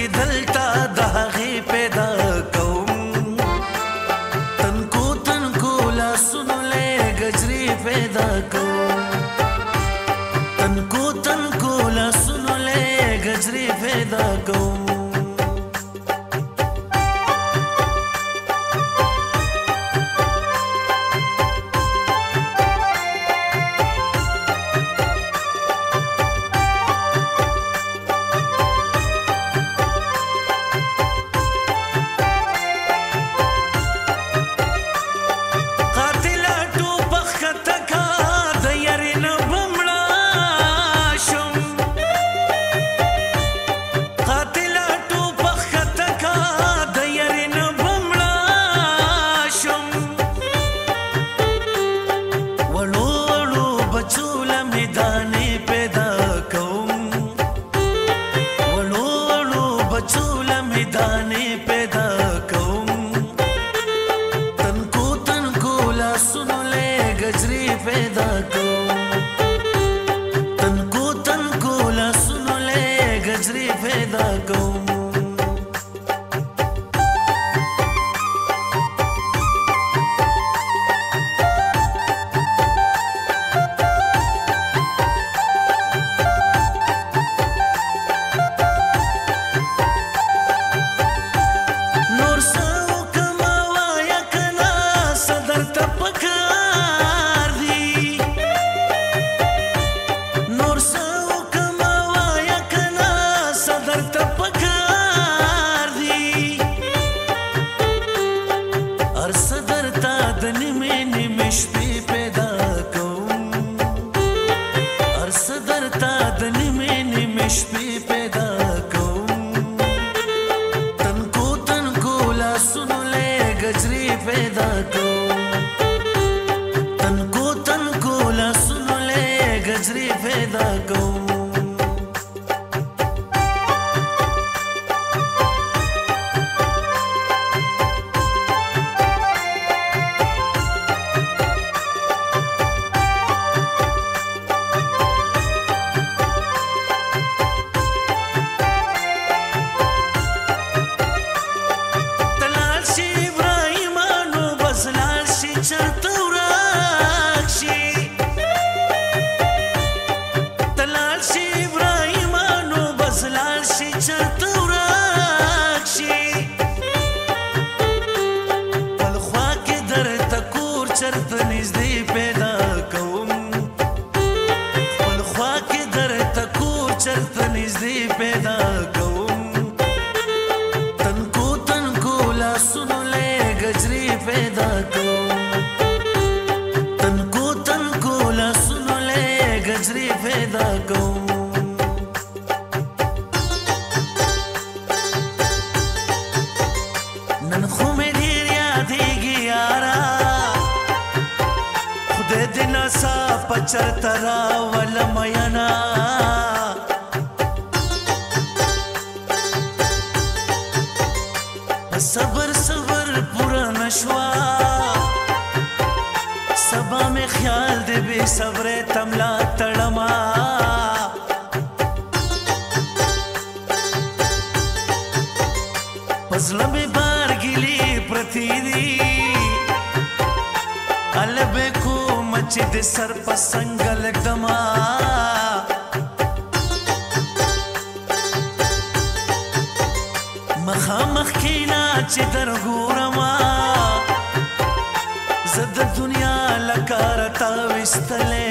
دلتا د هغې پیدا کوم تنکو تنکو لاسونو لی گجري پیدا کوم تنکو تنکو لاسونو لی گجري پیدا کوم صبر صبر پورا نشوا سبا میں خیال دے بے صبر تملا تڑما پزلا میں بار گلی پرتی دی البے کو مچی دے سر پسنگ لگدما مخامخ کینا چې درګورما زد دنیا لکارتا وستلې